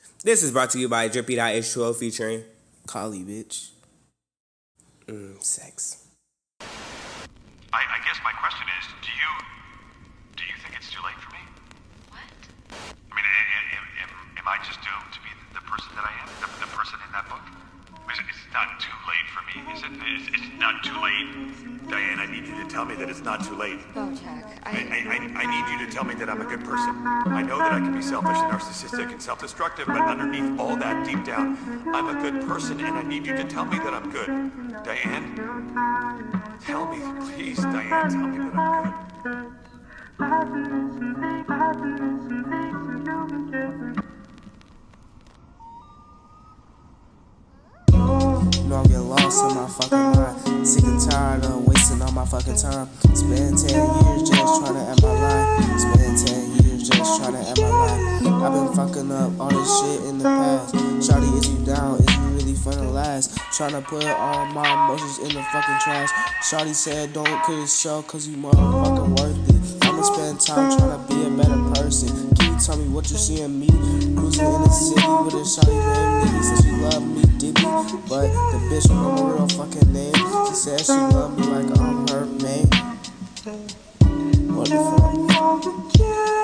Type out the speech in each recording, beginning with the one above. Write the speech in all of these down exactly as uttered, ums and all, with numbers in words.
This is brought to you by Drippy H two O featuring Kali, bitch. Mmm, sex. I, I guess my question is, do you do you think it's too late for me? What? I mean, am, am, am, am I just doomed to be the person that I am? The, the person in that book? It's, it's not too late for me, is it? It's, it's not too late. Diane, I need you to tell me that it's not too late. Bojack, I, I, I, I need you to tell me that I'm a good person. I know that I can be selfish and narcissistic and self-destructive, but underneath all that, deep down, I'm a good person, and I need you to tell me that I'm good. Diane? Tell me, please, Diane, tell me that I'm good. You know I'm getting lost in my fucking mind. Sick and tired of wasting all my fucking time. Spend ten years just trying to end my life. Spend ten years just trying to end my life. I've been fucking up all this shit in the past. Shawty, is you down? Is you really finna last? Trying to put all my emotions in the fucking trash. Shawty said don't kill yourself cause you motherfucking worth it. I'ma spend time trying to be a better person. Can you tell me what you see in me? Cruising in the city with a shawty named Nikki. Said she love me deeply, but the bitch don't know my real fucking name. She said she love me like I'm her man. What the fuck?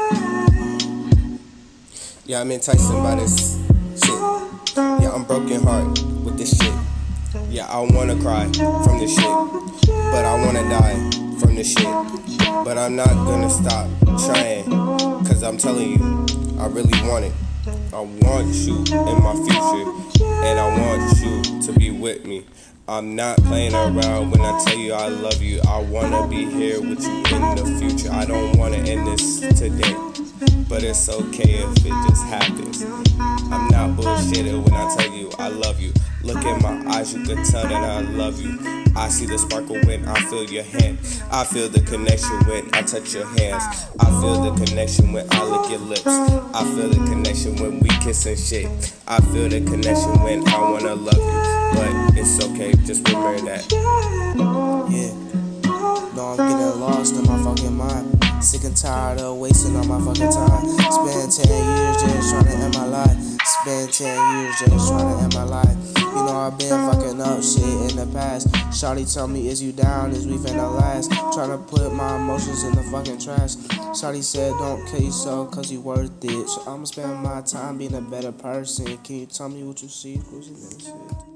Yeah, I'm enticed by this shit. Yeah, I'm broken heart with this shit. Yeah, I wanna cry from this shit, but I wanna die from this shit. But I'm not gonna stop trying, cause I'm telling you, I really want it. I want you in my future, and I want you to be with me. I'm not playing around when I tell you I love you. I wanna be here with you in the future. I don't wanna end this today, but it's okay if it just happens. I'm not bullshitting when I tell you I love you. Look in my eyes, you can tell that I love you. I see the sparkle when I feel your hand. I feel the connection when I touch your hands. I feel the connection when I lick your lips. I feel the connection when we kiss and shake. I feel the connection when I wanna love you. But it's okay, just remember that. Yeah. No, I'm getting lost in my fucking mind. Sick and tired of wasting all my fucking time. Spend ten years just trying to end my life. Spend ten years just trying to end my life. You know I've been fucking up shit in the past. Shawty tell me, is you down? Is we finna last? Trying to put my emotions in the fucking trash. Shawty said don't kill yourself cause you worth it. So I'ma spend my time being a better person. Can you tell me what you see? Who's in this shit?